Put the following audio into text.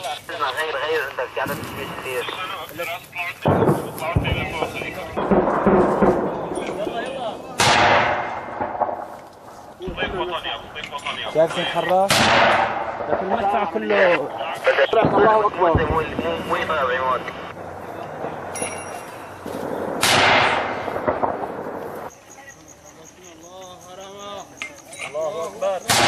غير عندك في عدد كبير. شايف شنو حراس؟ لكن المدفع كله الله اكبر. مو يطلع عماد. الله اكبر.